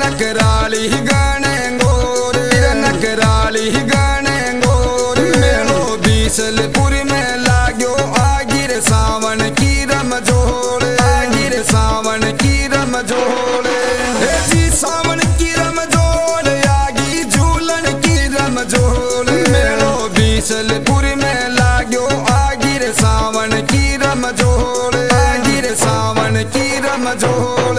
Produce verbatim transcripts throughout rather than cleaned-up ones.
नकराली गणे गोर नकराली गणे गोर मेलो बीसलपुर में लाग्यो आगिर सावन की रमजोड़ आगिर सावन की रमजोड़ जी सावन की रमजोड़ आगी झूलन की रमजोड़ मेलो बीसलपुर में लाग्यो आगिर सावन की रमजोड़ आगिर सावन की रमजोड़।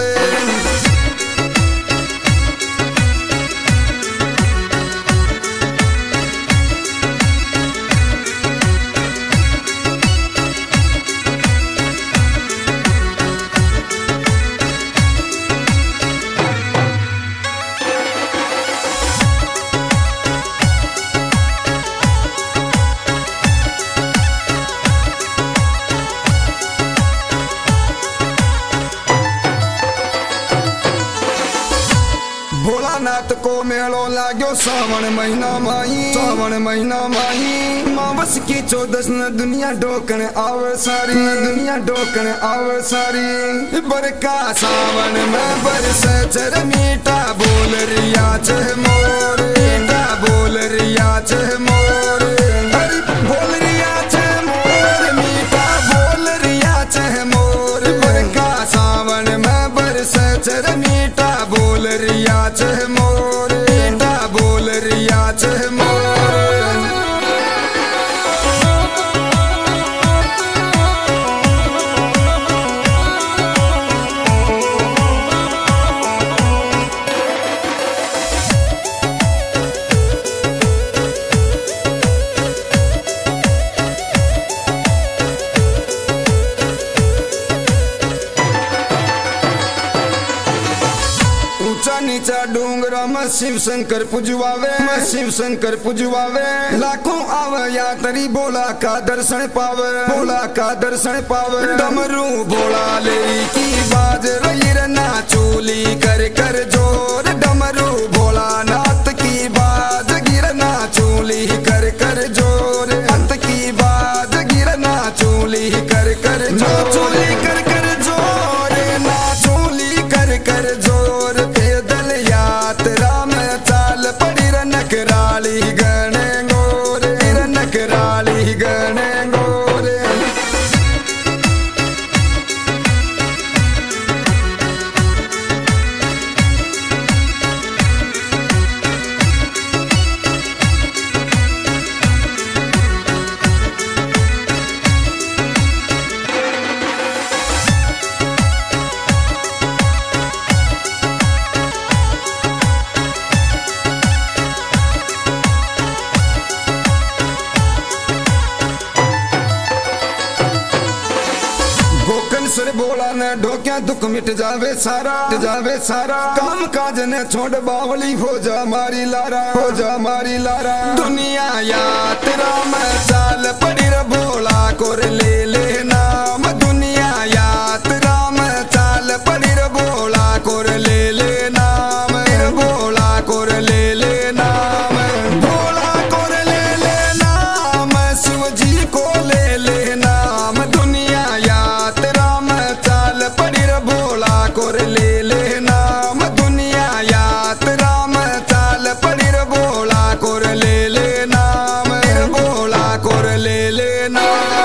भोलानाथ को मेलो लाग्यो सावन महीना माही सावन महीना माही मावस की चौदस न दुनिया डोकन आवे सारी न दुनिया डोकन आवे सारी बरका सावन में बरस चर मीठा बोल रिया चह मोर मीठा बोल रिया चह मोर हरि बोल रिया चह मोर मीठा बोल रिया चह मोर बरका सावन में बरस चर मीठा बोल रिया चह मोर मीठा बोल रिया चह मोर। ऊंचा नीचा डूंगरा में शिव शंकर पुजवावे में शिव शंकर पुजवावे लाखों आवे यात्री बोला का दर्शन पावे बोला का दर्शन पावे डमरू बोला ले की बाज रही रना चोली कर कर जोर डमरू भोला नाथ की बाज गिरना चोली कर कर जोर अंत की बाज गिरना चोली कर कर जोर चोली कर कर जोर ना चोली कर कर जोर यात्रा में चाल पड़ी नकराली गणे गोर नकराली गणे गोर। सर बोला न ढोक्या दुख मिट जावे सारा मिट जावे सारा काम काज ने छोड़ बावली हो जा मारी लारा हो जा मारी लारा दुनिया यात्रा में चाल पड़ी रे भोला कोर ले ले नाम दुनिया यात्रा में चाल पड़ी रे भोला कोर ले ले नाम भोला कोर ले ले नाम भोला कोर ले ले नाम शिव जी को ले ले नाम दुनिया यात्रा चाल पड़ी रे भोला कोर ले ले नाम दुनिया यात्रा में चाल पड़ी रे भोला कोर ले ले नाम भोला कोर ले ले नाम।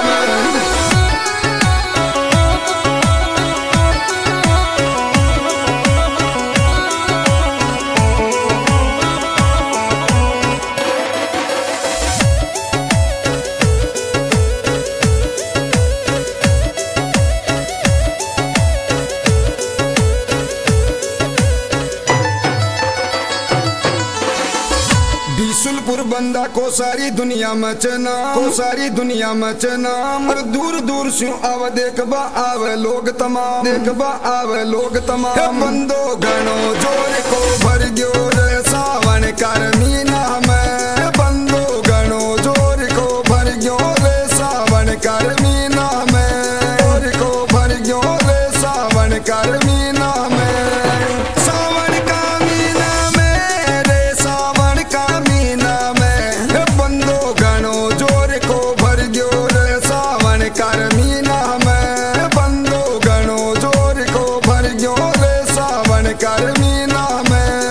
बीसलपुर बंदा को सारी दुनिया में चना को सारी दुनिया में चना और दूर दूर से आव देख बा आवे लोग तमाम देख बा आवे लोग तमाम बंदो गणो जोर को भर गयो रे सावन कर मीना में बंदो गणो जोर को भर गयो रे सावन कर मीना में जोर को भर गयो रे सावन कर मीना में सावन का मीना में रे सावन का मीना में बंदो गणो जोर को भर गयो रे सावन कर मीना में बंदो गणो जोर को भर गयो रे सावन कर मीना में।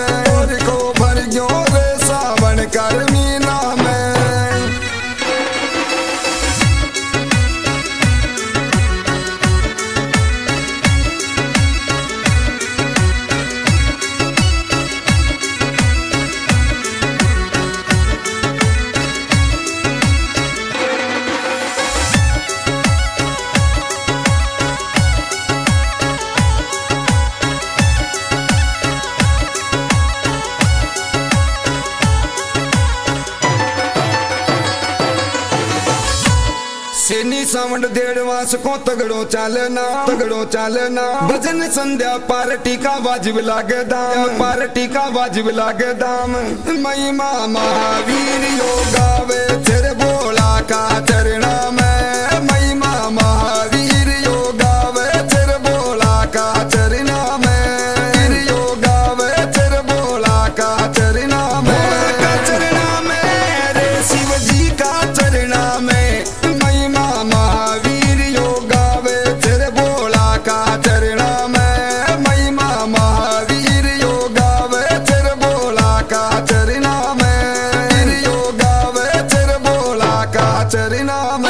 सेनी सावंड देड़वास को तगड़ो चालना तगड़ो चालना भजन संध्या पार्टी का वाजिब लागे दाम पार्टी का वाजिब लागे दाम महिमा महावीर योगावे तेरे भोला का चरणा में महिमा महावीर योगावे तेरे भोला का चरणा में योगावे तेरे भोला का चरणा में का चरणा में रे शिव जी का चरणा में महावीर योगावे तेरे भोला का चरणा में महिमा महावीर योगावे तेरे भोला का चरणा में योगावे तेरे भोला का चरणा में।